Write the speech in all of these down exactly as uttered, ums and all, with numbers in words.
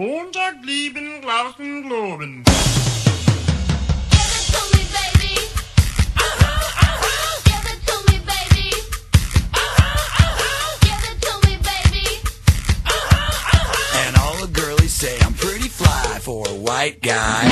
Montag lieben, Glauben, Globen. And all the girlies say I'm pretty fly for a white guy.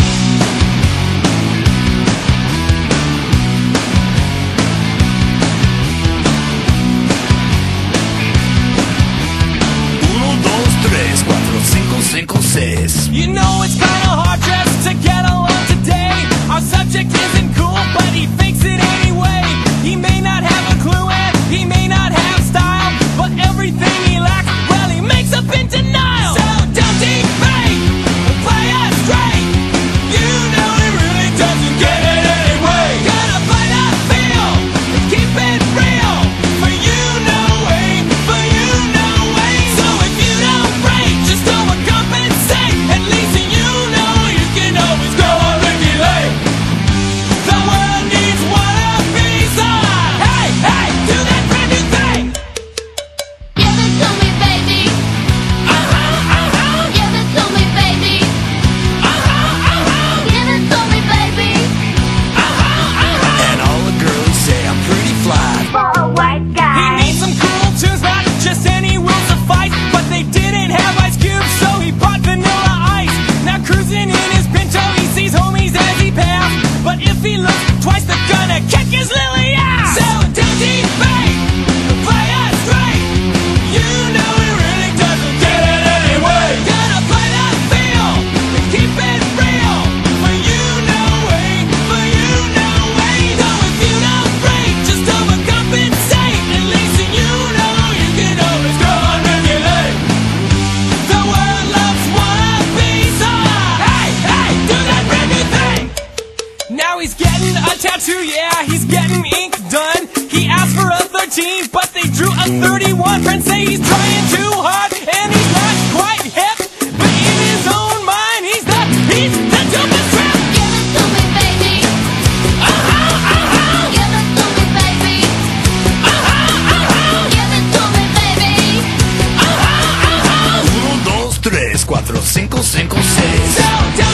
You know it's kinda hard just to get along today. Our subject isn't cool, but he fakes it anyway. He may not have a clue and he may not have style, but everything he lacks, well, he makes up in denial. So don't defame, play us straight. You know he really doesn't get it anyway. Gotta play that feel, keep it real. For you, no way, for you, no way. So if you don't break, just overcompensate. At least you know you can always go on regulate. The world needs wannabes on. Hey, hey, do that brand new thing. Give it to me, baby. Uh-huh, uh-huh, Give it to me, baby. uh-huh, uh-huh, Give it to me, baby. uh-huh, uh-huh. And all the girlies say I'm pretty fly. For a white He guy. needs some cool tunes, not just any will suffice. But they didn't have ice cubes, so he bought vanilla ice. Now cruising in his Pinto, he sees homies as he passed. But if he looks twice, they're gonna kick his lily ass. So don't defame, play us straight. You know he really doesn't get it anyway. Gotta play that feel, and keep it real. For you, no way, for you, no way. So if you don't break, just overcompensate. At least you know you can always go on regulate. The world loves wannabes on. Hey, hey, do that brand new thing. Now he's getting a tattoo, yeah, he's getting ink done. He asked for a thirteen, but they drew a thirty-one. Friends say he's trying too hard, and he's not quite hip. But in his own mind, he's the, he's the dopest trip. Give it to me, baby. Uh-huh, uh-huh, Give it to me, baby. uh-huh, uh-huh, Give it to me, baby. uh-huh, uh-huh. Uno, dos, tres, cuatro, cinco, cinco, seis. So don't